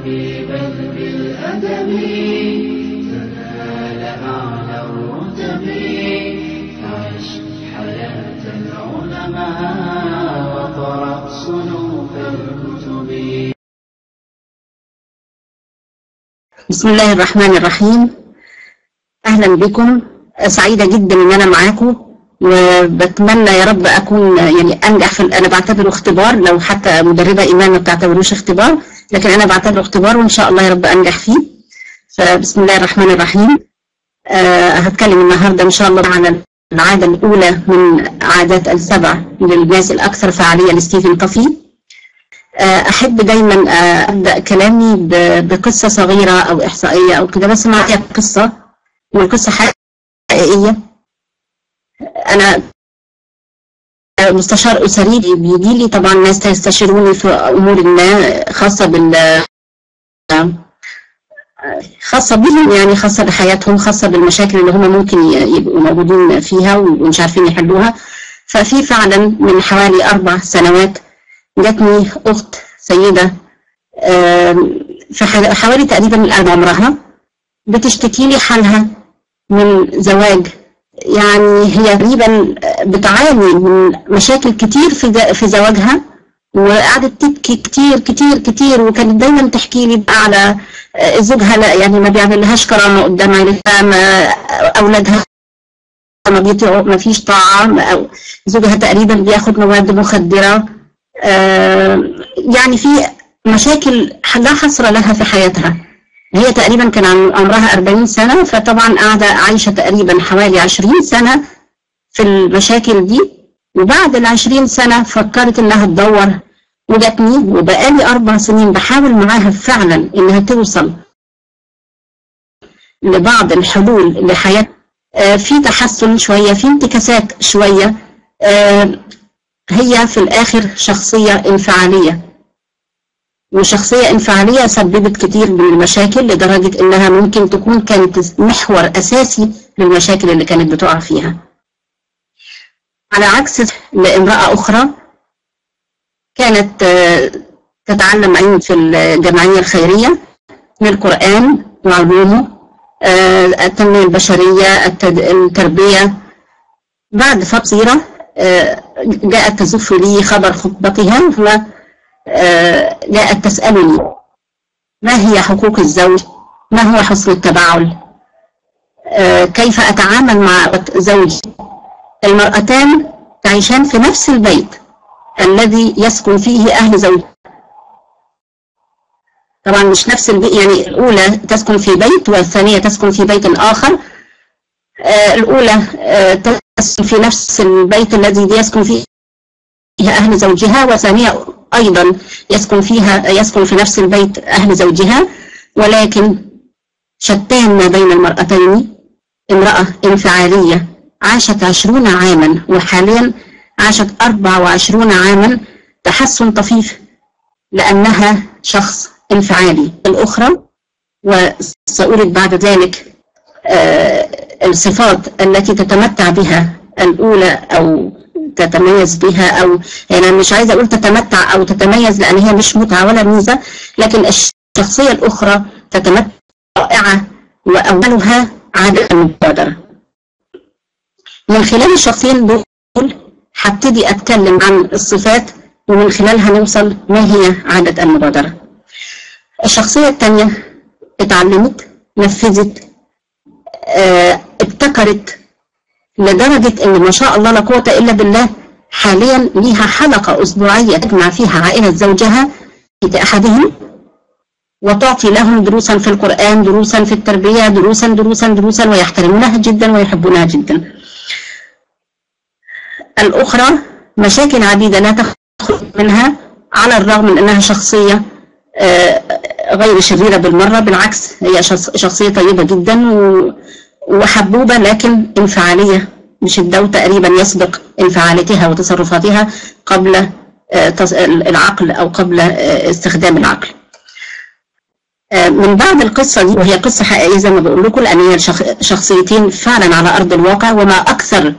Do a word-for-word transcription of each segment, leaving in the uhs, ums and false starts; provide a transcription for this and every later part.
بالقلب بل بالأدب تنال أعلى الرتب. عش حياة العلماء وقرأ صنوف الكتب. بسم الله الرحمن الرحيم. أهلا بكم، سعيدة جدا إن أنا معاكم، وبتمنى يا رب أكون يعني أنجح في. أنا بعتبره اختبار، لو حتى مدربة إيمان ما بتعتبروش اختبار، لكن أنا بعتبره اختبار وإن شاء الله يا رب أنجح فيه. فبسم الله الرحمن الرحيم. أه هتكلم النهاردة إن شاء الله عن العادة الأولى من عادات السبع للناس الأكثر فعالية لستيفن كوفي. أحب دايما أبدأ كلامي بقصة صغيرة أو إحصائية أو كده، بس معايا قصة والقصة حقيقية. أنا مستشار أسري، بيجي لي طبعا ناس تستشيروني في أمور ما خاصة بال خاصة بهم، يعني خاصة بحياتهم، خاصة بالمشاكل اللي هم ممكن يبقوا موجودين فيها ومش عارفين يحلوها. ففي فعلا من حوالي أربع سنوات جاتني أخت سيدة في حوالي تقريبا الآن عمرها، بتشتكي لي حالها من زواج. يعني هي تقريبا بتعاني من مشاكل كتير في في زواجها، وقعدت تبكي كتير كتير كتير، وكانت دايما تحكي لي على زوجها لا يعني ما بيعمل لهاش كرامة قدام عيلتها، أولادها ما بيطيعوا، ما فيش طاعة، أو زوجها تقريبا بياخد مواد مخدرة. يعني في مشاكل لا حصر لها في حياتها. هي تقريبا كان عمرها أربعين سنة، فطبعا قاعدة عايشة تقريبا حوالي عشرين سنة في المشاكل دي، وبعد العشرين سنة فكرت انها تدور وجاتني، وبقالي أربع سنين بحاول معاها فعلا انها توصل لبعض الحلول لحياتها. في تحسن شوية، في انتكاسات شوية. هي في الآخر شخصية انفعالية، وشخصية انفعالية سببت كتير من المشاكل، لدرجة انها ممكن تكون كانت محور اساسي للمشاكل اللي كانت بتقع فيها. على عكس لامرأة اخرى كانت تتعلم علم في الجمعية الخيرية من القرآن وعلومه، التنمية البشرية، التربية. بعد فترة جاءت تزف لي خبر خطبتها، جاءت تسألني ما هي حقوق الزوج، ما هو حسن التباعل، كيف أتعامل مع زوجي. المرأتان تعيشان في نفس البيت الذي يسكن فيه أهل زوجها، طبعا مش نفس البيت، يعني الأولى تسكن في بيت والثانية تسكن في بيت آخر. الأولى تسكن في نفس البيت الذي يسكن فيه أهل زوجها، والثانية أيضا يسكن فيها يسكن في نفس البيت أهل زوجها، ولكن شتان ما بين المرأتين. امرأة انفعالية عاشت عشرون عاما، وحاليا عاشت أربع وعشرون عاما تحسن طفيف لأنها شخص انفعالي. الأخرى وسأولد بعد ذلك آه الصفات التي تتمتع بها الأولى أو تتميز بها، أو يعني مش عايزة أقول تتمتع أو تتميز لأن هي مش متعة ولا ميزة، لكن الشخصية الأخرى تتمتع رائعة، وأولها عادة المبادرة. من خلال الشخصين دول هبتدي أتكلم عن الصفات، ومن خلالها نوصل ما هي عادة المبادرة. الشخصية الثانية اتعلمت، نفذت، اه ابتكرت، لدرجة ان ما شاء الله لا قوة الا بالله حاليا ليها حلقة اسبوعية تجمع فيها عائلة زوجها في احدهم، وتعطي لهم دروسا في القرآن، دروسا في التربية، دروسا دروسا دروسا، ويحترمونها جدا ويحبونها جدا. الاخرى مشاكل عديدة لا تخرج منها، على الرغم من انها شخصية غير شريرة بالمرة، بالعكس هي شخصية طيبة جدا وحبوبة، لكن انفعالية بشدة، وتقريبا يسبق انفعاليتها وتصرفاتها قبل العقل أو قبل استخدام العقل. من بعد القصة دي، وهي قصة حقيقية زي ما بقول لكم، لأن هي شخصيتين فعلا على أرض الواقع، وما أكثر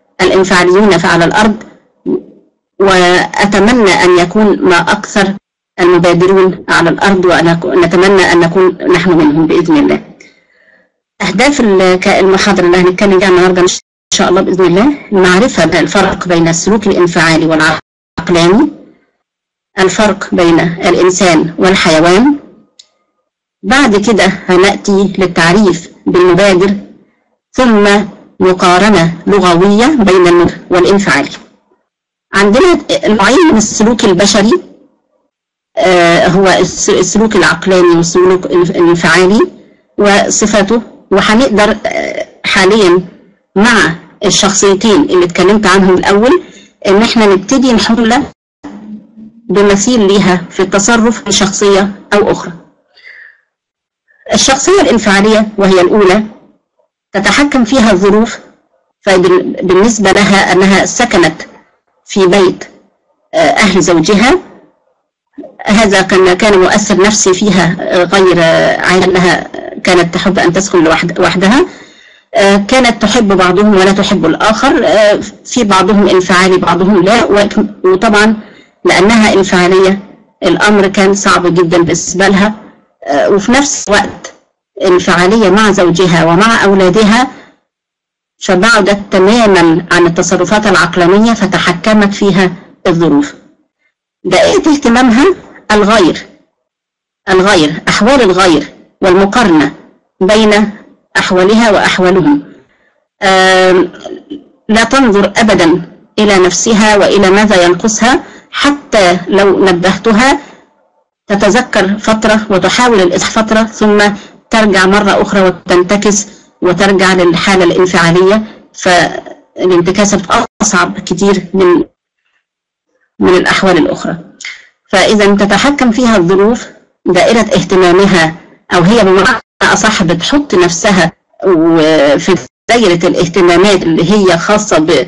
الانفعاليون على الأرض، وأتمنى أن يكون ما أكثر المبادرون على الأرض، ونتمنى أن نكون نحن منهم بإذن الله. أهداف المحاضرة اللي هنتكلم عنها النهارده إن شاء الله بإذن الله: المعرفة الفرق بين السلوك الانفعالي والعقلاني، الفرق بين الإنسان والحيوان. بعد كده هنأتي للتعريف بالمبادر، ثم مقارنة لغوية بين المبادر والانفعالي. عندنا نوعين من السلوك البشري، آه هو السلوك العقلاني والسلوك الانفعالي وصفاته، وهنقدر آه حاليا مع الشخصيتين اللي اتكلمت عنهم الأول إن احنا نبتدي نحل بمثيل ليها في التصرف في شخصية أو أخرى. الشخصية الانفعالية وهي الأولى تتحكم فيها الظروف، فبالنسبة لها أنها سكنت في بيت أهل زوجها، هذا كان كان مؤثر نفسي فيها غير عادي، لها كانت تحب أن تسكن لوحدها، كانت تحب بعضهم ولا تحب الآخر، في بعضهم انفعالي بعضهم لا، وطبعا لأنها انفعالية الأمر كان صعب جدا بالنسبة لها، وفي نفس الوقت انفعالية مع زوجها ومع أولادها، فبعدت تماما عن التصرفات العقلانية فتحكمت فيها الظروف. دائرة اهتمامها الغير الغير أحوال الغير والمقارنة بين أحوالها وأحوالهم، لا تنظر أبدا إلى نفسها وإلى ماذا ينقصها، حتى لو نبهتها تتذكر فترة وتحاول الإصلاح فترة ثم ترجع مرة أخرى وتنتكس وترجع للحالة الانفعالية، فالانتكاسة بتبقى أصعب كتير من من الأحوال الأخرى. فإذا تتحكم فيها الظروف، دائرة اهتمامها أو هي بمعنى أصح بتحط نفسها في دائرة الاهتمامات اللي هي خاصة ب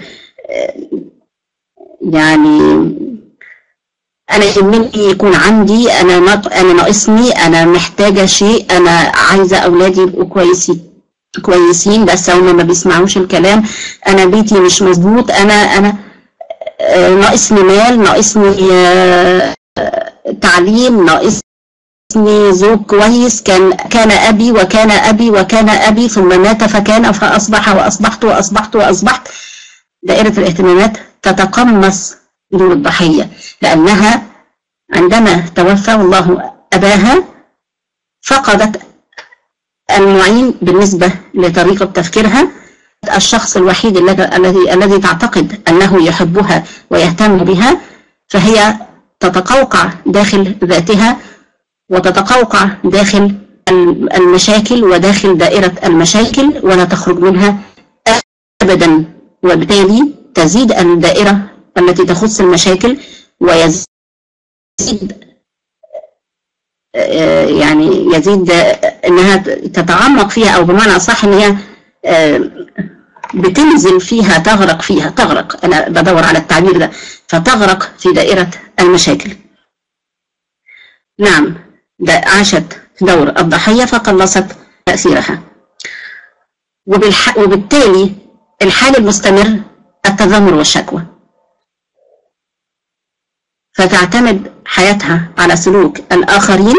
يعني أنا يهمني يكون عندي، أنا أنا ناقصني، أنا محتاجة شيء، أنا عايزة أولادي يبقوا كويسين كويسين بس هم ما بيسمعوش الكلام، أنا بيتي مش مظبوط، أنا أنا ناقصني مال، ناقصني تعليم، ناقصني زوج كويس، كان كان أبي وكان أبي وكان أبي ثم مات فكان فأصبح وأصبحت وأصبحت وأصبحت. دائرة الاهتمامات تتقمص دور الضحية، لأنها عندما توفى الله أباها فقدت المعين بالنسبة لطريقة تفكيرها، الشخص الوحيد الذي الذي تعتقد أنه يحبها ويهتم بها، فهي تتقوقع داخل ذاتها وتتقوقع داخل المشاكل وداخل دائرة المشاكل ولا تخرج منها أبدا، وبالتالي تزيد الدائرة التي تخص المشاكل ويزيد يعني يزيد انها تتعمق فيها، او بمعنى اصح ان هي بتنزل فيها، تغرق فيها، تغرق، انا بدور على التعبير ده، فتغرق في دائرة المشاكل. نعم، عاشت دور الضحية فقلصت تأثيرها، وبالتالي الحال المستمر التذمر والشكوى، فتعتمد حياتها على سلوك الآخرين،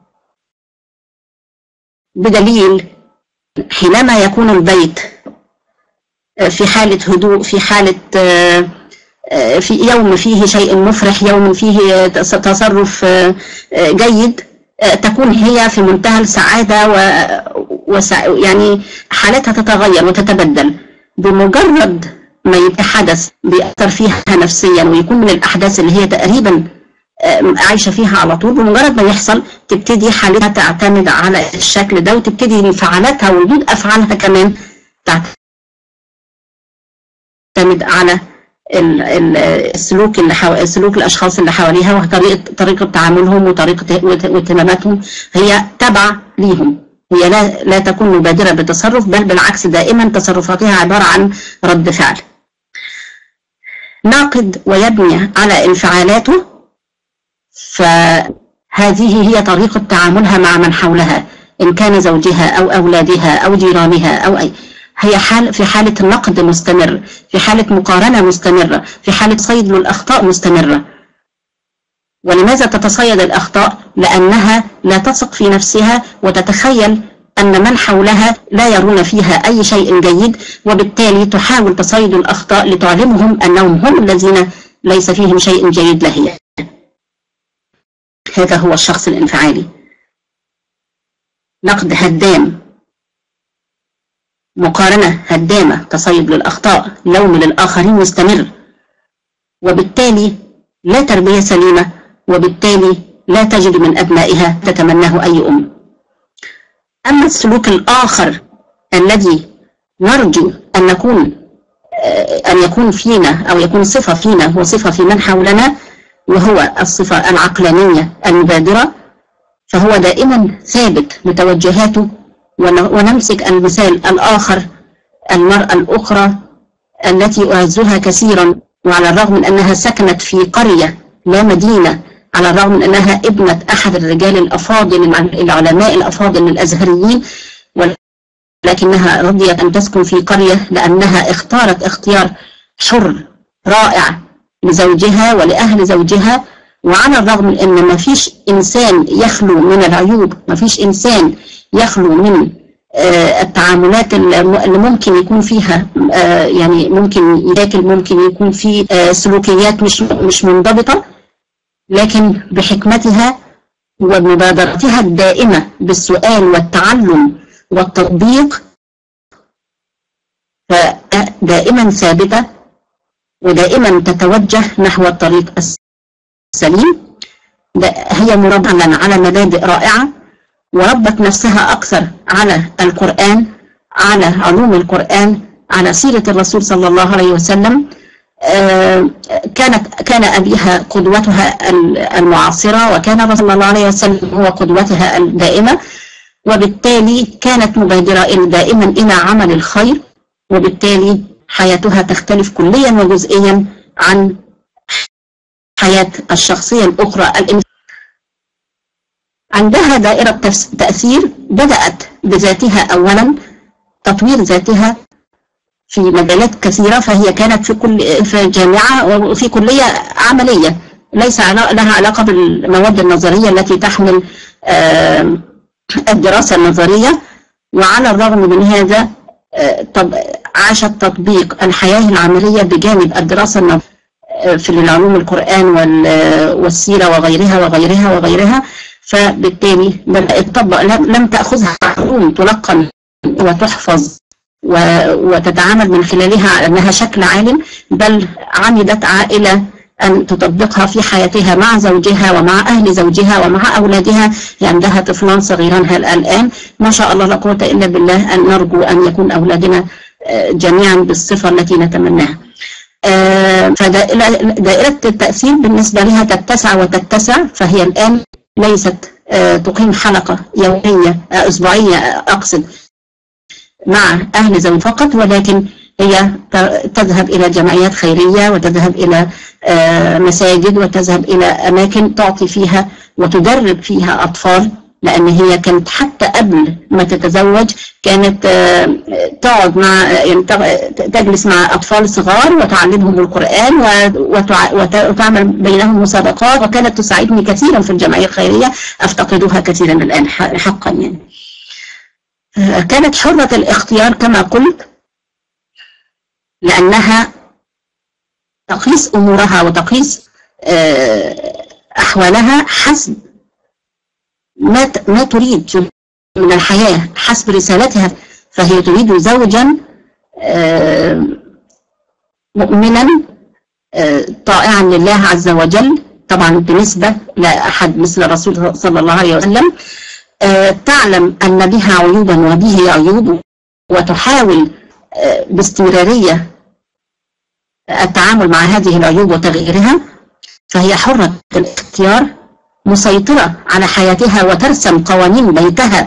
بدليل حينما يكون البيت في حالة هدوء، في حالة في يوم فيه شيء مفرح، يوم فيه تصرف جيد، تكون هي في منتهى السعادة و يعني حالتها تتغير وتتبدل. بمجرد ما يبقى حدث بيأثر فيها نفسيا ويكون من الأحداث اللي هي تقريبا عايشة فيها على طول، بمجرد ما يحصل تبتدي حالتها تعتمد على الشكل ده، وتبتدي انفعالاتها وردود أفعالها كمان تعتمد على السلوك اللي حو... سلوك الأشخاص اللي حواليها، وطريقة طريقة تعاملهم وطريقة واهتماماتهم هي تبع ليهم، هي لا لا تكون مبادرة بتصرف، بل بالعكس دائما تصرفاتها عبارة عن رد فعل. ناقد ويبني على انفعالاته، فهذه هي طريقة تعاملها مع من حولها، إن كان زوجها أو أولادها أو جيرانها أو أي، هي حال في حالة نقد مستمر، في حالة مقارنة مستمرة، في حالة صيد للأخطاء مستمرة. ولماذا تتصيد الأخطاء؟ لأنها لا تثق في نفسها وتتخيل أن من حولها لا يرون فيها أي شيء جيد، وبالتالي تحاول تصيد الأخطاء لتعلمهم أنهم هم الذين ليس فيهم شيء جيد لهي. هذا هو الشخص الانفعالي. نقد هدام، مقارنة هدامة، تصيد للأخطاء، لوم للآخرين مستمر، وبالتالي لا تربية سليمة، وبالتالي لا تجد من أبنائها تتمناه أي أم. أما السلوك الآخر الذي نرجو أن نكون أن يكون فينا أو يكون صفة فينا وصفة في من حولنا، وهو الصفة العقلانية المبادرة، فهو دائما ثابت بتوجهاته. ونمسك المثال الآخر، المرأة الأخرى التي أعزها كثيرا، وعلى الرغم من أنها سكنت في قرية لا مدينة، على الرغم من أنها ابنة أحد الرجال الأفاضل العلماء الأفاضل الأزهريين، ولكنها رضيت أن تسكن في قرية لأنها اختارت اختيار حر رائع لزوجها ولأهل زوجها. وعلى الرغم من أن ما فيش إنسان يخلو من العيوب، ما فيش إنسان يخلو من آه التعاملات اللي ممكن يكون فيها آه يعني ممكن ياكل، ممكن يكون في آه سلوكيات مش مش منضبطة، لكن بحكمتها ومبادرتها الدائمة بالسؤال والتعلم والتطبيق فدائما ثابتة، ودائما تتوجه نحو الطريق السليم. هي مربّة على مبادئ رائعة، وربت نفسها أكثر على القرآن، على علوم القرآن، على سيرة الرسول صلى الله عليه وسلم. كانت كان أبيها قدوتها المعاصرة، وكان الرسول صلى الله عليه وسلم هو قدوتها الدائمة، وبالتالي كانت مبادرة دائما إلى عمل الخير، وبالتالي حياتها تختلف كليا وجزئيا عن حياة الشخصية الأخرى. عندها دائرة تأثير بدأت بذاتها أولا، تطوير ذاتها في مجالات كثيرة، فهي كانت في كل في جامعة وفي كلية عملية ليس لها علاقة بالمواد النظرية التي تحمل الدراسة النظرية. وعلى الرغم من هذا عاشت تطبيق الحياة العملية بجانب الدراسة النظرية في العلوم القرآن والسيرة وغيرها وغيرها وغيرها. فبالتالي بدأت تطبق، لم تأخذها علوم تلقن وتحفظ وتتعامل من خلالها على أنها شكل عالم، بل عمدت عائلة أن تطبقها في حياتها مع زوجها ومع أهل زوجها ومع أولادها. عندها طفلان صغيران الآن ما شاء الله لا قوة إلا بالله، أن نرجو أن يكون أولادنا جميعا بالصفة التي نتمناها. فدائرة التأثير بالنسبة لها تتسع وتتسع، فهي الآن ليست تقيم حلقة يومية أسبوعية أقصد مع أهل زوج فقط، ولكن هي تذهب إلى جمعيات خيرية، وتذهب إلى مساجد، وتذهب إلى أماكن تعطي فيها وتدرب فيها أطفال، لأن هي كانت حتى قبل ما تتزوج كانت تقعد مع يعني تجلس مع أطفال صغار وتعلمهم القرآن وتعمل بينهم مسابقات، وكانت تساعدني كثيرا في الجمعية الخيرية، أفتقدها كثيرا الآن حقا. يعني كانت حرة الاختيار كما قلت، لأنها تقيس أمورها وتقيس أحوالها حسب ما ما تريد من الحياة، حسب رسالتها. فهي تريد زوجا مؤمنا طائعا لله عز وجل، طبعا بالنسبة لا أحد مثل الرسول صلى الله عليه وسلم. تعلم أن بها عيوبا وبه عيوب، وتحاول باستمرارية التعامل مع هذه العيوب وتغييرها. فهي حرة الاختيار، مسيطرة على حياتها وترسم قوانين بيتها،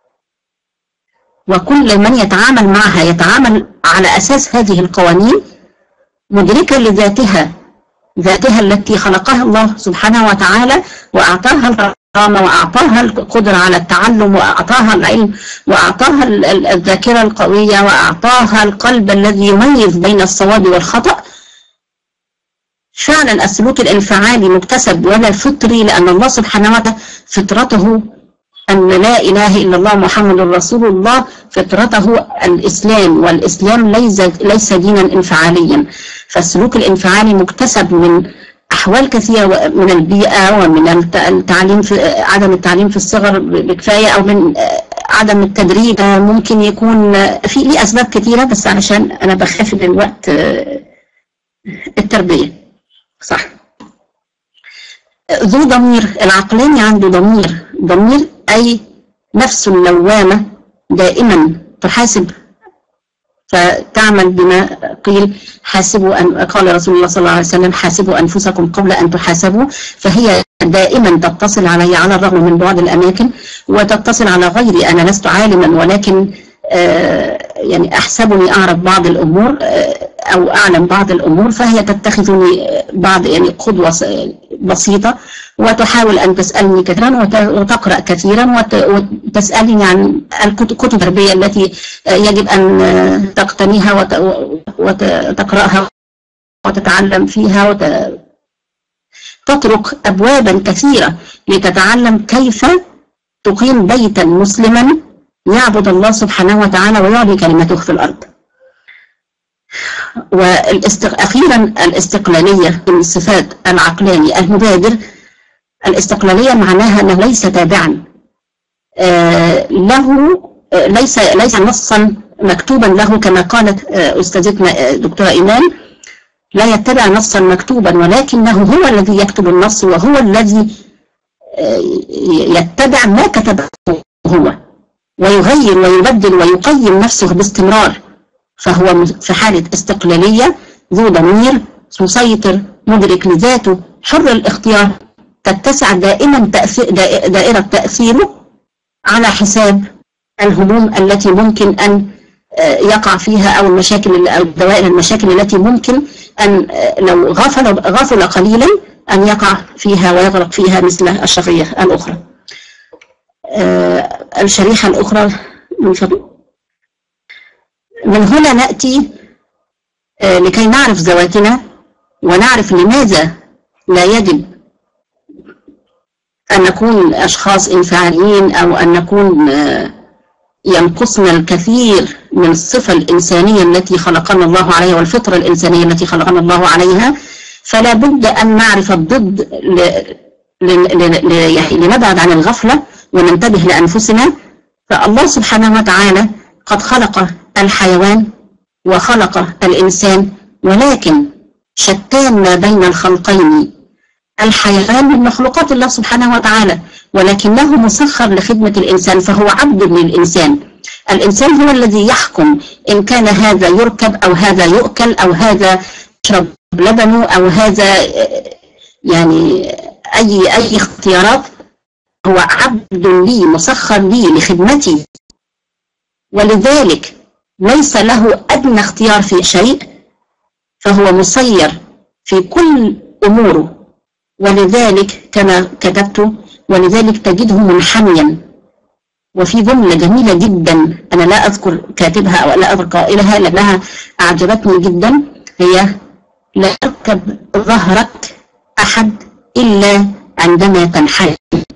وكل من يتعامل معها يتعامل على أساس هذه القوانين، مدركة لذاتها، ذاتها التي خلقها الله سبحانه وتعالى وأعطاها الكرامة وأعطاها القدرة على التعلم وأعطاها العلم وأعطاها الذاكرة القوية وأعطاها القلب الذي يميز بين الصواب والخطأ. فعلا السلوك الانفعالي مكتسب ولا فطري، لأن الله سبحانه وتعالى فطرته أن لا إله إلا الله محمد رسول الله، فطرته الإسلام، والإسلام ليس ليس دينا انفعاليا. فالسلوك الانفعالي مكتسب من أحوال كثيرة، من البيئة ومن التعليم في عدم التعليم في الصغر بكفاية، أو من عدم التدريب، ممكن يكون في ليه أسباب كثيرة، بس علشان أنا بخاف من الوقت. التربية صح. ذو ضمير، العقلاني عنده ضمير، ضمير أي نفس لوامة دائما تحاسب فتعمل بما قيل. حاسبوا أن قال رسول الله صلى الله عليه وسلم حاسبوا أنفسكم قبل أن تحاسبوا، فهي دائما تتصل علي على الرغم من بعض الأماكن، وتتصل على غيري. أنا لست عالما، ولكن آه يعني أحسبني أعرف بعض الأمور آه أو أعلم بعض الأمور، فهي تتخذني بعض يعني قدوة بسيطة، وتحاول أن تسألني كثيرا وتقرأ كثيرا وتسألني عن الكتب التربية التي يجب أن تقتنيها وتقرأها وتتعلم فيها، وتطرق أبوابا كثيرة لتتعلم كيف تقيم بيتا مسلما يعبد الله سبحانه وتعالى ويعلي كلمته في الأرض. وأخيرا الاستقلالية من صفات العقلاني المبادر. الاستقلالية معناها أنه ليس تابعا آه له، آه ليس ليس نصا مكتوبا له، كما قالت آه أستاذتنا دكتورة إيمان، لا يتبع نصا مكتوبا، ولكنه هو الذي يكتب النص، وهو الذي آه يتبع ما كتبه هو، ويغير ويبدل ويقيم نفسه باستمرار. فهو في حالة استقلالية، ذو ضمير، مسيطر، مدرك لذاته، حر الاختيار، تتسع دائما تأثير دائرة تأثيره على حساب الهموم التي ممكن أن يقع فيها، أو المشاكل أو دوائر المشاكل التي ممكن أن لو غفل غفل قليلا أن يقع فيها ويغرق فيها مثل الشريحة الأخرى. الشريحة الأخرى من فضل. من هنا نأتي لكي نعرف ذواتنا ونعرف لماذا لا يجب أن نكون أشخاص انفعاليين، أو أن نكون ينقصنا الكثير من الصفة الإنسانية التي خلقنا الله عليها والفطرة الإنسانية التي خلقنا الله عليها. فلا بد أن نعرف الضد لنبعد عن الغفلة وننتبه لأنفسنا. فالله سبحانه وتعالى قد خلق الحيوان وخلق الإنسان، ولكن شتان ما بين الخلقين. الحيوان من مخلوقات الله سبحانه وتعالى، ولكنه مسخر لخدمة الإنسان، فهو عبد للإنسان. الإنسان هو الذي يحكم إن كان هذا يركب أو هذا يؤكل أو هذا يشرب لبنه أو هذا يعني أي أي اختيارات. هو عبد لي، مسخر لي لخدمتي، ولذلك ليس له أدنى اختيار في شيء، فهو مسير في كل أموره. ولذلك كما كتبت، ولذلك تجده منحنيا. وفي جملة جميلة جدا أنا لا أذكر كاتبها أو لا أذكر قائلها لأنها أعجبتني جدا، هي: لا يركب ظهرك أحد إلا عندما تنحني،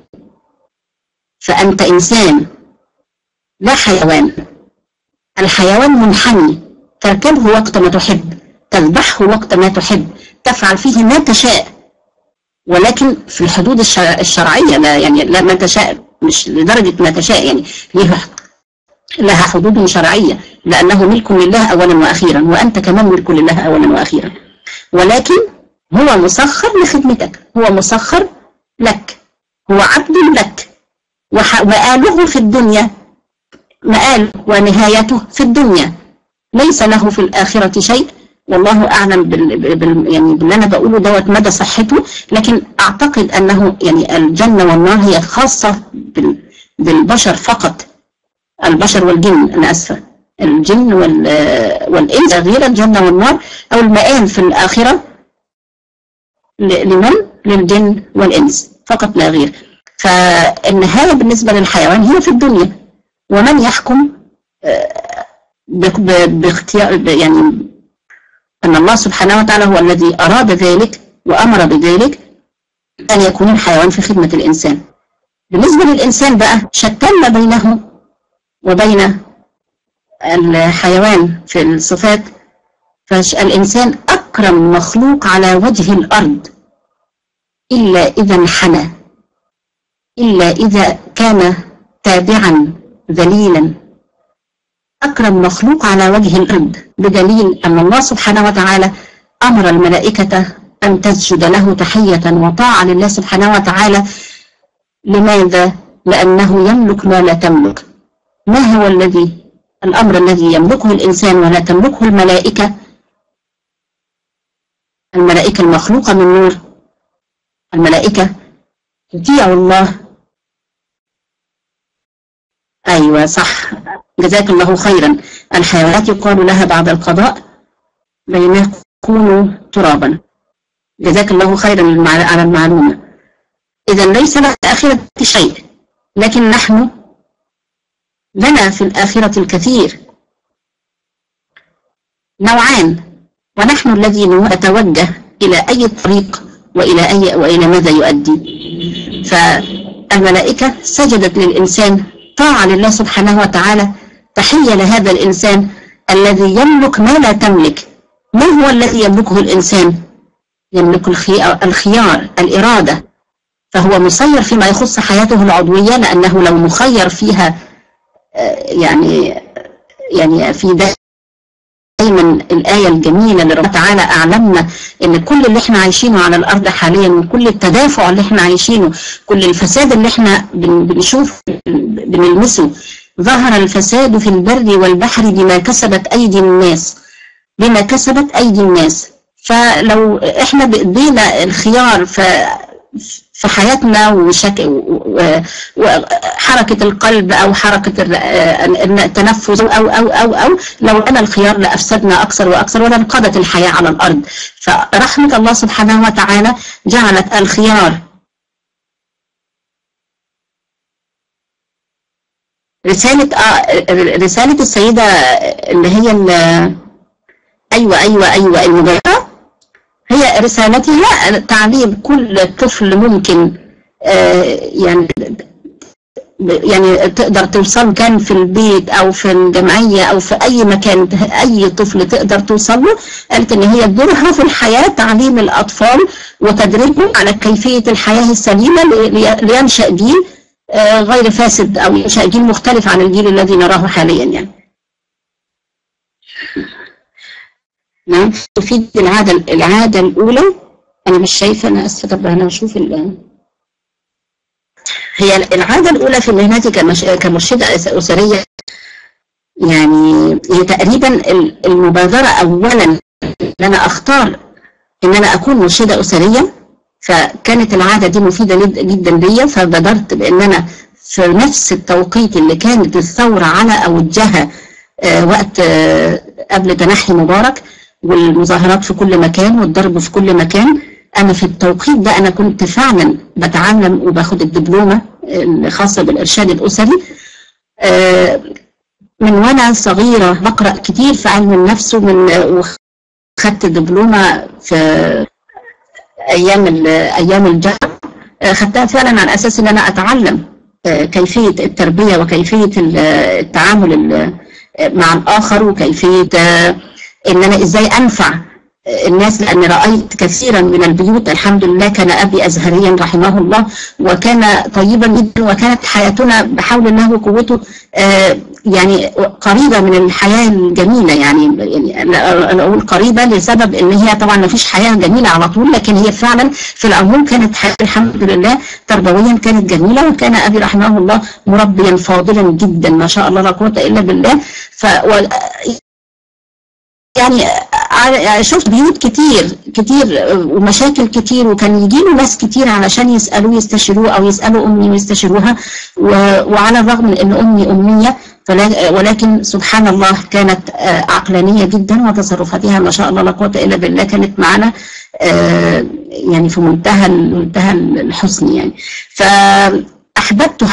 فأنت إنسان لا حيوان. الحيوان منحني، تركبه وقت ما تحب، تذبحه وقت ما تحب، تفعل فيه ما تشاء، ولكن في الحدود الشرعية، لا يعني لا ما تشاء، مش لدرجة ما تشاء، يعني لها حدود شرعية، لأنه ملك لله أولا وأخيرا، وأنت كمان ملك لله أولا وأخيرا. ولكن هو مسخر لخدمتك، هو مسخر لك، هو عبد لك، ومآله في الدنيا، مآله ونهايته في الدنيا، ليس له في الآخرة شيء. والله أعلم بال... بال... يعني باللي أنا بقوله دوت مدى صحته، لكن أعتقد أنه يعني الجنة والنار هي خاصة بال... بالبشر فقط، البشر والجن، أنا أسفة، الجن وال... والإنس غير الجنة والنار، أو المآل في الآخرة ل... لمن؟ للجن والإنس فقط لا غير. فالنهاية بالنسبة للحيوان هي في الدنيا، ومن يحكم باختيار يعني أن الله سبحانه وتعالى هو الذي أراد ذلك، وأمر بذلك أن يكون الحيوان في خدمة الإنسان. بالنسبة للإنسان بقى شتان ما بينه وبين الحيوان في الصفات، فالإنسان أكرم مخلوق على وجه الأرض إلا إذا انحنى، إلا إذا كان تابعا ذليلا. أكرم مخلوق على وجه الأرض، بدليل أن الله سبحانه وتعالى أمر الملائكة أن تسجد له تحية وطاعة لله سبحانه وتعالى. لماذا؟ لأنه يملك ما لا تملك. ما هو الذي الأمر الذي يملكه الإنسان ولا تملكه الملائكة؟ الملائكة المخلوقة من نور، الملائكة تطيع الله. أيوة صح، جزاك الله خيرا. الحيوانات يقال لها بعد القضاء بينما يكونوا ترابا. جزاك الله خيرا على المعلومة. إذا ليس لنا في الآخرة شيء، لكن نحن لنا في الآخرة الكثير. نوعان، ونحن الذين نتوجه إلى أي طريق وإلى أي وإلى ماذا يؤدي. فالملائكة سجدت للإنسان طاعة لله سبحانه وتعالى، تحية لهذا الإنسان الذي يملك ما لا تملك. ما هو الذي يملكه الإنسان؟ يملك الخيار، الإرادة، فهو مسير فيما يخص حياته العضوية، لأنه لو مخير فيها يعني يعني في دائما الآية الجميلة اللي ربنا تعالى أعلمنا إن كل اللي احنا عايشينه على الأرض حاليا، وكل التدافع اللي احنا عايشينه، كل الفساد اللي احنا بنشوف بنلمسه، ظهر الفساد في البر والبحر بما كسبت أيدي الناس، بما كسبت أيدي الناس. فلو احنا بإيدينا الخيار ف في حياتنا وحركة القلب أو حركة التنفس أو أو أو أو لو أنا الخيار لأفسدنا أكثر وأكثر ولانقضت الحياة على الأرض. فرحمة الله سبحانه وتعالى جعلت الخيار. رسالة آه رسالة السيدة اللي هي أيوة أيوة أيوة المبادرة، هي رسالتها تعليم كل طفل ممكن آه يعني يعني تقدر توصل، كان في البيت أو في الجمعية أو في أي مكان، أي طفل تقدر توصل له. قالت إن هي دورها في الحياة تعليم الأطفال وتدريبهم على كيفية الحياة السليمة لينشأ جيل آه غير فاسد، أو ينشأ جيل مختلف عن الجيل الذي نراه حاليا يعني. نعم، تفيد العادة العادة الأولى. أنا مش شايفة، أنا أسفة، طب أنا أشوف ال هي العادة الأولى في مهنتي كمرشدة أسرية. يعني هي تقريبا المبادرة أولا أن أنا أختار أن أنا أكون مرشدة أسرية، فكانت العادة دي مفيدة جدا ليا. فبادرت بأن أنا في نفس التوقيت اللي كانت الثورة على أوجها آه وقت آه قبل تنحي مبارك، والمظاهرات في كل مكان والضرب في كل مكان، أنا في التوقيت ده أنا كنت فعلا بتعلم وباخد الدبلومة الخاصة بالإرشاد الأسري. من وأنا صغيرة بقرأ كتير في علم النفس، ومن وخدت دبلومة في أيام أيام الجامعة، خدتها فعلا على أساس أن أنا أتعلم كيفية التربية وكيفية التعامل مع الآخر، وكيفية ان انا ازاي انفع الناس. لان رأيت كثيرا من البيوت، الحمد لله كان ابي ازهريا رحمه الله وكان طيبا جدا، وكانت حياتنا بحول الله وقوته آه يعني قريبة من الحياة الجميلة. يعني يعني انا اقول قريبة لسبب ان هي طبعا ما فيش حياة جميلة على طول، لكن هي فعلا في العموم كانت حياة الحمد لله تربويا كانت جميلة. وكان ابي رحمه الله مربيا فاضلا جدا ما شاء الله لا قوة الا بالله. ف يعني شفت بيوت كتير كتير ومشاكل كتير، وكان يجيله ناس كتير علشان يسألوه يستشيروه أو يسألوا أمي ويستشيروها. وعلى الرغم من أن أمي أمية، ولكن سبحان الله كانت عقلانية جدا، وتصرفاتها ما شاء الله لا قوة إلا بالله كانت معنا يعني في منتهى منتهى الحسن يعني. فأحببت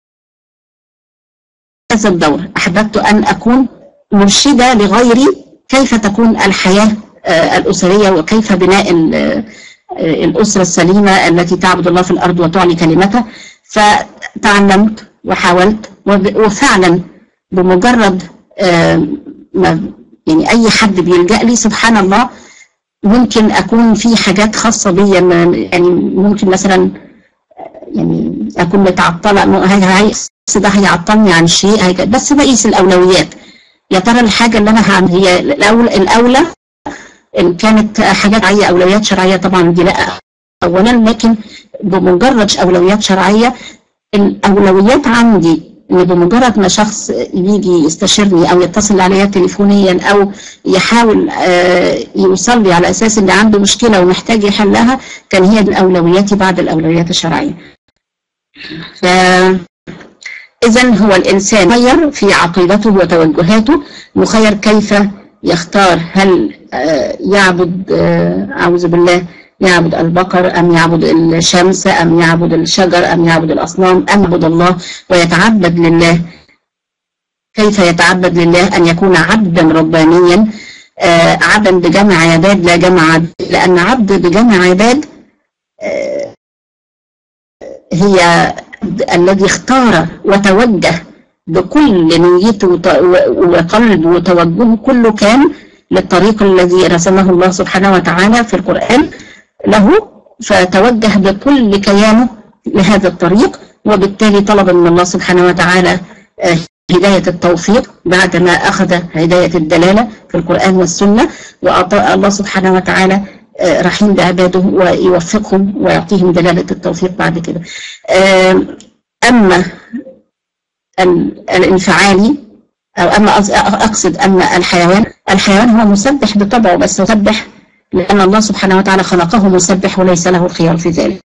هذا الدور، أحببت أن أكون مرشدة لغيري كيف تكون الحياة الأسرية، وكيف بناء الأسرة السليمة التي تعبد الله في الأرض وتعلي كلمته. فتعلمت وحاولت، وفعلا بمجرد ما يعني أي حد بيلجأ لي سبحان الله ممكن أكون في حاجات خاصة بي، يعني ممكن مثلا يعني أكون متعطلة، ده هيعطلني عن شيء، بس بقيس الأولويات. يا ترى الحاجة اللي أنا هعمل هي الأولى, الأولى إن كانت حاجات شرعية، أولويات شرعية طبعا دي لا أولا، لكن بمجرد أولويات شرعية الأولويات عندي إن بمجرد ما شخص يجي يستشيرني أو يتصل عليا تليفونيا أو يحاول يوصل لي على أساس إن عنده مشكلة ومحتاج يحلها، كان هي الأولويات بعد الأولويات الشرعية. فإذا هو الإنسان مخير في عقيدته وتوجهاته، مخير كيف يختار، هل يعبد أعوذ بالله يعبد البقر أم يعبد الشمس أم يعبد الشجر أم يعبد الأصنام أم يعبد الله ويتعبد لله. كيف يتعبد لله؟ أن يكون عبدا ربانيا، عبدا بجمع عباد لا جمع عبد، لأن عبد بجمع عباد هي الذي اختار وتوجه بكل نيته وقلبه وتوجهه كله كان للطريق الذي رسمه الله سبحانه وتعالى في القرآن له، فتوجه بكل كيانه لهذا الطريق، وبالتالي طلب من الله سبحانه وتعالى هداية التوفيق بعدما أخذ هداية الدلالة في القرآن والسنة، وأعطى الله سبحانه وتعالى رحيم بعباده ويوفقهم ويعطيهم دلالة التوفيق بعد كده. أما الانفعالي أو أما أقصد أما الحيوان، الحيوان هو مسبح بطبعه، بس مسبح لأن الله سبحانه وتعالى خلقه مسبح وليس له الخيار في ذلك.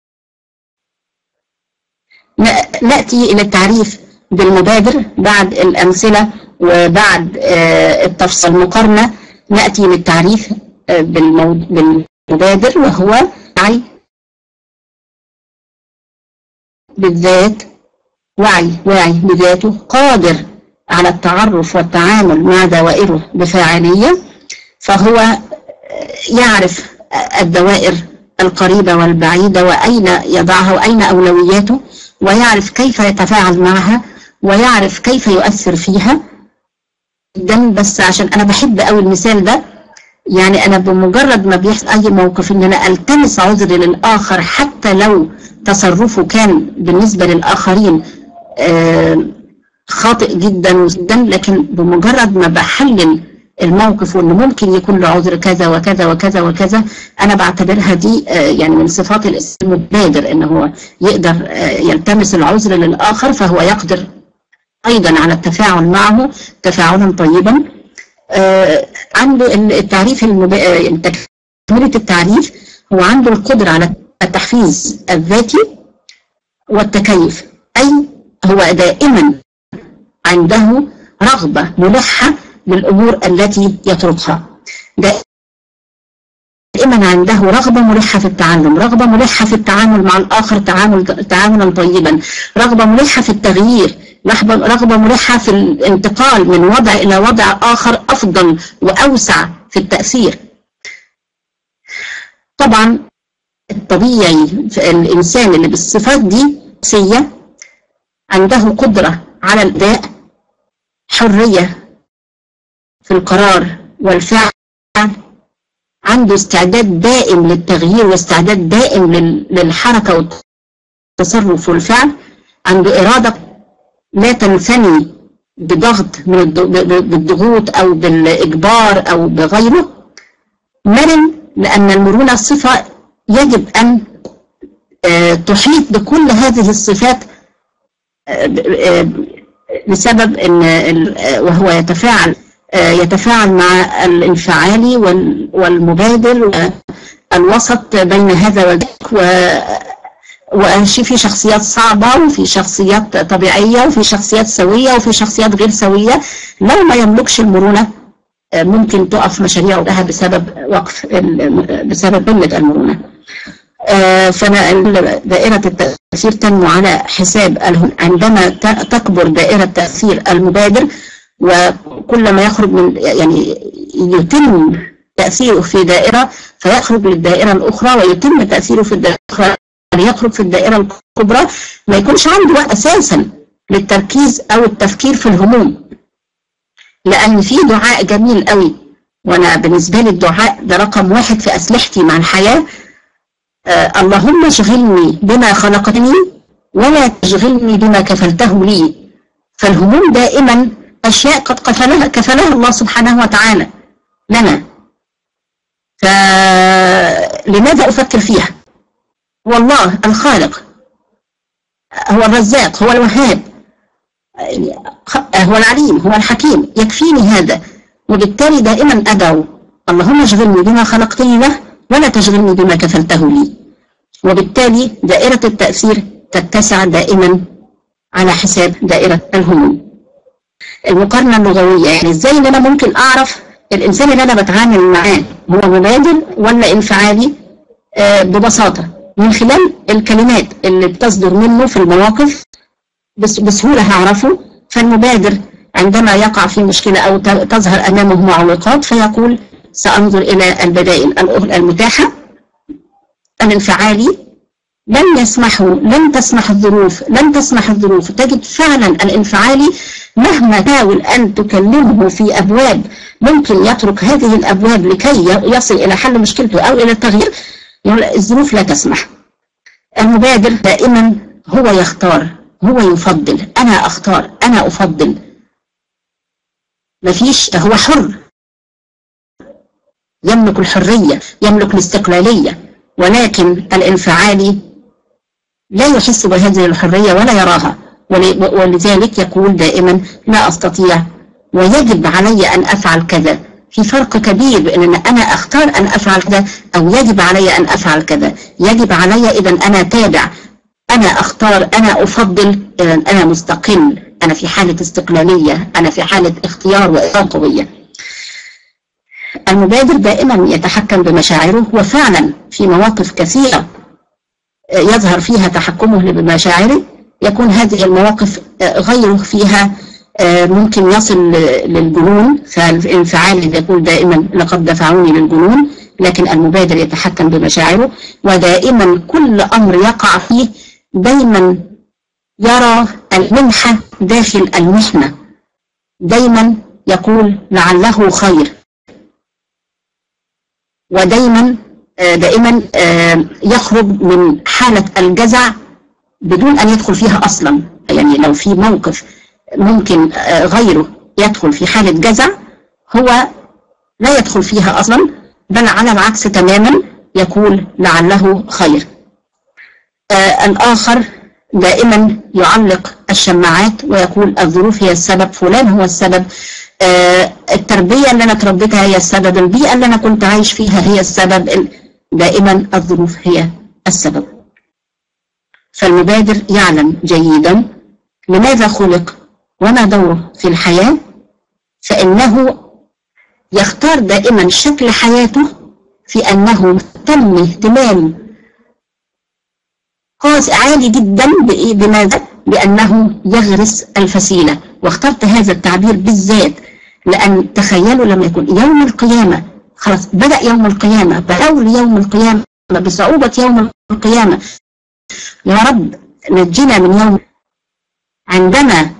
نأتي إلى التعريف بالمبادر بعد الأمثلة وبعد التفصيل المقارنة. نأتي للتعريف بالمبادر، وهو وعي بالذات، وعي واعي بذاته، قادر على التعرف والتعامل مع دوائره بفاعلية، فهو يعرف الدوائر القريبة والبعيدة وأين يضعها وأين أولوياته، ويعرف كيف يتفاعل معها ويعرف كيف يؤثر فيها جدا. بس عشان أنا بحب أوي المثال ده، يعني أنا بمجرد ما بيحصل أي موقف إن أنا ألتمس عذر للآخر حتى لو تصرفه كان بالنسبة للآخرين خاطئ جدا جدا، لكن بمجرد ما بحلل الموقف وإنه ممكن يكون له عذر كذا وكذا وكذا وكذا، أنا بعتبرها دي يعني من صفات المبادر، إنه هو يقدر يلتمس العذر للآخر، فهو يقدر أيضا على التفاعل معه تفاعلا طيبا. عنده التعريف تكملة التعريف، هو عنده القدرة على التحفيز الذاتي والتكيف، أي هو دائما عنده رغبة ملحة للأمور التي يتركها، دائما عنده رغبة ملحة في التعلم، رغبة ملحة في التعامل مع الآخر تعامل تعاملا طيبا، رغبة ملحة في التغيير، رغبة ملحة في الانتقال من وضع إلى وضع آخر أفضل وأوسع في التأثير. طبعا الطبيعي الإنسان اللي بالصفات دي سية عنده قدرة على الأداء، حرية في القرار والفعل، عنده استعداد دائم للتغيير واستعداد دائم للحركة والتصرف والفعل، عنده إرادة لا تنثني بضغط من بالضغوط أو بالإجبار أو بغيره، مرن، لأن المرونة صفة يجب أن تحيط بكل هذه الصفات بسبب أن وهو يتفاعل يتفاعل مع الانفعالي والمبادر والوسط بين هذا وذاك، وفي شخصيات صعبة وفي شخصيات طبيعية وفي شخصيات سوية وفي شخصيات غير سوية. لو ما يملكش المرونة ممكن تقف مشاريعه لها بسبب وقف بسبب قلة المرونة. فدائرة التأثير تنمو على حساب عندما تكبر دائرة تأثير المبادر، وكل ما يخرج من يعني يتم تأثيره في دائرة فيخرج للدائرة الأخرى، ويتم تأثيره في الدائرة الأخرى ليخرج في الدائرة الكبرى، ما يكونش عنده وقت أساسا للتركيز أو التفكير في الهموم. لأن في دعاء جميل قوي، وأنا بالنسبة لي الدعاء ده رقم واحد في أسلحتي مع الحياة. آه اللهم اشغلني بما خلقتني ولا تشغلني بما كفلته لي. فالهموم دائما أشياء قد كفلها كفلها الله سبحانه وتعالى لنا، فلماذا أفكر فيها؟ والله الخالق هو الرزاق، هو الوهاب، هو العليم، هو الحكيم، يكفيني هذا. وبالتالي دائما أدعو اللهم اشغلني بما خلقتني له ولا تشغلني بما كفلته لي. وبالتالي دائرة التأثير تتسع دائما على حساب دائرة الهموم. المقارنة اللغوية، يعني ازاي ان انا ممكن اعرف الانسان اللي انا بتعامل معاه هو مبادر ولا انفعالي؟ آه ببساطة من خلال الكلمات اللي بتصدر منه في المواقف بسهولة هعرفه. فالمبادر عندما يقع في مشكلة أو تظهر أمامه معوقات فيقول سأنظر إلى البدائل المتاحة. الانفعالي لن يسمحوا لن تسمح الظروف لن تسمح الظروف تجد فعلا الانفعالي مهما تحاول أن تكلمه في أبواب ممكن يترك هذه الأبواب لكي يصل إلى حل مشكلته أو إلى التغيير، الظروف لا تسمح. المبادر دائما هو يختار، هو يفضل، أنا أختار، أنا أفضل، مفيش، هو حر، يملك الحرية، يملك الاستقلالية. ولكن الانفعالي لا يحس بهذه الحرية ولا يراها، ولذلك يقول دائما لا أستطيع ويجب علي أن أفعل كذا. في فرق كبير بأن أنا أختار أن أفعل كذا أو يجب علي أن أفعل كذا. يجب علي إذا أنا تابع، أنا أختار، أنا أفضل، إذا أنا مستقل، أنا في حالة استقلالية، أنا في حالة اختيار وإرادة قوية. المبادر دائما يتحكم بمشاعره، وفعلا في مواقف كثيرة يظهر فيها تحكمه بمشاعره يكون هذه المواقف غيره فيها ممكن يصل للجنون. فالانفعال يقول دائما لقد دفعوني للجنون، لكن المبادر يتحكم بمشاعره، ودائما كل أمر يقع فيه دائما يرى المنحة داخل المحنة، دائما يقول لعله خير، ودائما دائما يخرج من حالة الجزع بدون أن يدخل فيها أصلا. يعني لو في موقف ممكن غيره يدخل في حالة جزع هو لا يدخل فيها أصلا، بل على العكس تماما يقول لعله خير. آه الآخر دائما يعلق الشماعات ويقول الظروف هي السبب، فلان هو السبب، آه التربية اللي أنا تربيتها هي السبب، البيئة اللي أنا كنت عايش فيها هي السبب، دائما الظروف هي السبب. فالمبادر يعلم جيدا لماذا خلق وما دوره في الحياة، فإنه يختار دائما شكل حياته في أنه مهتم اهتمام قاس عالي جدا بماذا؟ بأنه يغرس الفسيلة. واخترت هذا التعبير بالذات لأن تخيلوا لما يكون يوم القيامة، خلاص بدأ يوم القيامة، بحول يوم القيامة، بصعوبة يوم القيامة، يا رب نجينا من يوم، عندما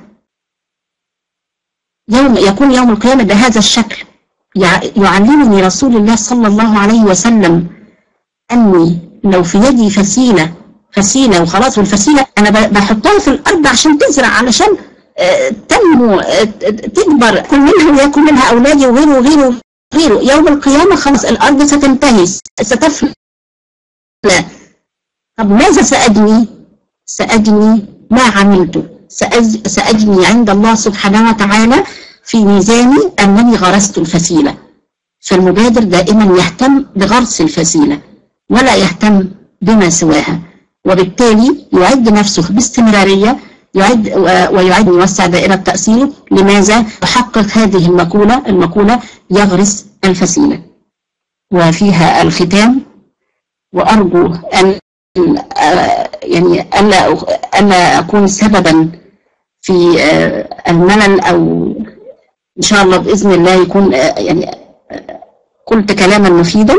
يوم يكون يوم القيامة بهذا الشكل يعلمني رسول الله صلى الله عليه وسلم أني لو في يدي فسيلة فسيلة وخلاص، والفسيلة أنا بحطها في الأرض عشان تزرع، علشان تنمو تكبر، كل منها ويكون منها أولادي وغيره وغيره غيره. يوم القيامة خلاص الأرض ستنتهي ستفنى. طب ماذا سأجني؟ سأجني ما عملته، سأجني عند الله سبحانه وتعالى في ميزاني أنني غرست الفسيلة. فالمبادر دائما يهتم بغرس الفسيلة ولا يهتم بما سواها، وبالتالي يعد نفسه باستمرارية، يعد ويعد يوسع دائرة تأثيره. لماذا؟ يحقق هذه المقولة المقولة يغرس الفسيلة. وفيها الختام، وأرجو أن يعني ألا ألا أكون سببا في الملل، أو إن شاء الله بإذن الله يكون يعني قلت كلاما مفيدا.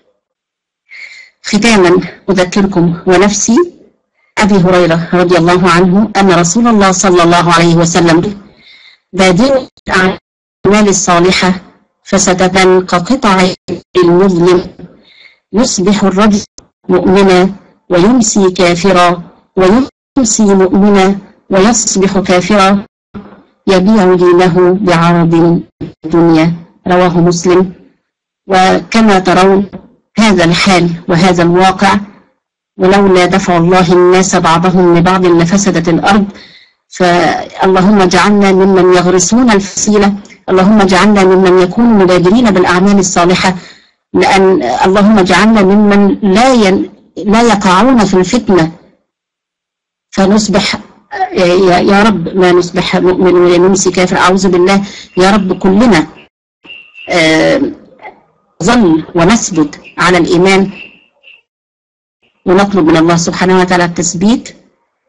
ختاما أذكركم ونفسي أبي هريرة رضي الله عنه أن رسول الله صلى الله عليه وسلم بادئ الأعمال الصالحة فستبان كقطع المظلم، يصبح الرجل مؤمنا ويمسي كافرا، ويمسي مؤمنا ويصبح كافرا، يبيع دينه بعرض الدنيا. رواه مسلم. وكما ترون هذا الحال وهذا الواقع، ولولا دفع الله الناس بعضهم لبعض لفسدت الأرض. فاللهم اجعلنا ممن يغرسون الفسيلة، اللهم اجعلنا ممن يكونوا مبادرين بالأعمال الصالحة، لأن اللهم اجعلنا ممن لا ين... لا يقعون في الفتنة فنصبح يا... يا رب ما نصبح مؤمن ونمسي كافر، أعوذ بالله. يا رب كلنا آه... ظل ونثبت على الإيمان، ونطلب من الله سبحانه وتعالى التثبيت.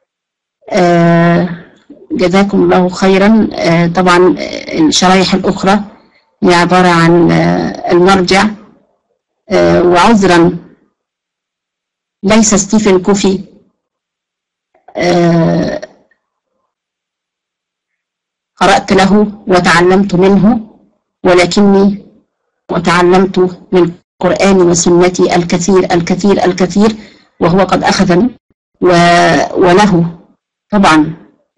آه جزاكم الله خيرا. آه طبعا الشرايح الأخرى هي عبارة عن آه المرجع. آه وعذرا ليس ستيفن كوفي آه قرأت له وتعلمت منه، ولكني وتعلمت من القرآن وسنتي الكثير الكثير الكثير، وهو قد أخذني وله طبعا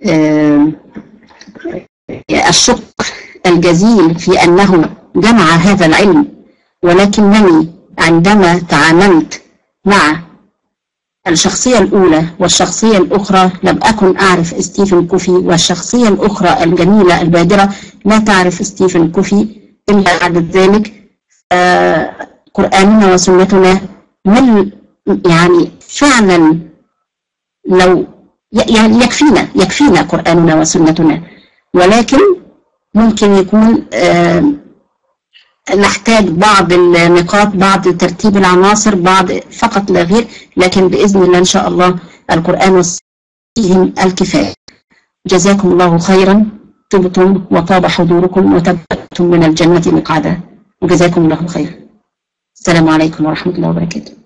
الشكر الجزيل في أنه جمع هذا العلم. ولكنني عندما تعاملت مع الشخصية الأولى والشخصية الأخرى لم أكن أعرف ستيفن كوفي، والشخصية الأخرى الجميلة البادرة لا تعرف ستيفن كوفي. إلا بعد ذلك قرآننا وسنتنا من يعني فعلا لو يعني يكفينا يكفينا قرآننا وسنتنا، ولكن ممكن يكون نحتاج بعض النقاط، بعض ترتيب العناصر، بعض فقط لا غير. لكن بإذن الله إن شاء الله القرآن والسنة الكفاية. جزاكم الله خيرا، طبتم وطاب حضوركم وتبتم من الجنة مقعدا، وجزاكم الله خيرا. السلام عليكم ورحمة الله وبركاته.